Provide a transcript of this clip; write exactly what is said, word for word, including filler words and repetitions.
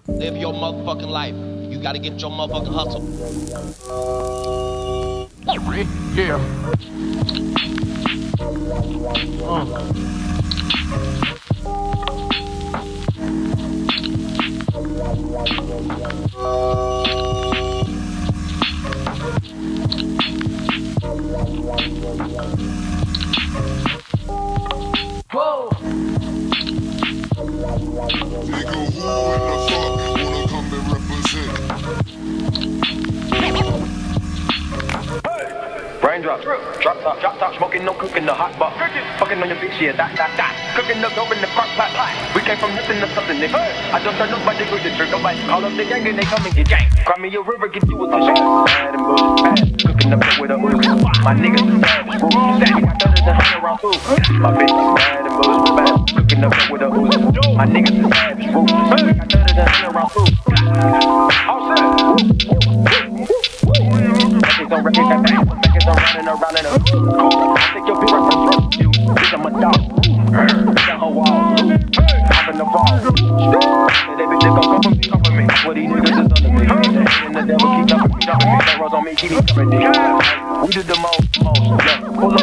Live your motherfucking life. You gotta get your motherfucking hustle. Yeah. Uh. Whoa. Nigga, who in the fuck wanna come and represent? Raindrops, drop top, drop top, smoking, no cooking, the hot box. Fucking on your bitch, yeah, that, that, that. Cooking up dope in the crock pot, pot. We came from nothing to something, nigga. I don't turn nobody with the trick. Nobody call up the gang and they come and get gang. Cry me a river, give you a tissue. Bad and bullshit, bad. Cooking up with a ooze. My niggas is savage, bro. Savage, got thudders and hundred round food. My bitch is bad and bullshit, bad. Cooking up with a ooze. My niggas is savage, bro. Savage, got thudders and hundred round food. All set. Records on records, that bang. Records on running around in a cool. I take your bitch right from you. Bitch, I'm a dog. Bitch, I'm a wall. Hop in the ball. Say that bitch, they gon' come for me, come for me. What these niggas is under me. And the devil keep jumping, keep jumping me. They rose on me, keep me coming, nigga. We did the most, most, yeah. Pull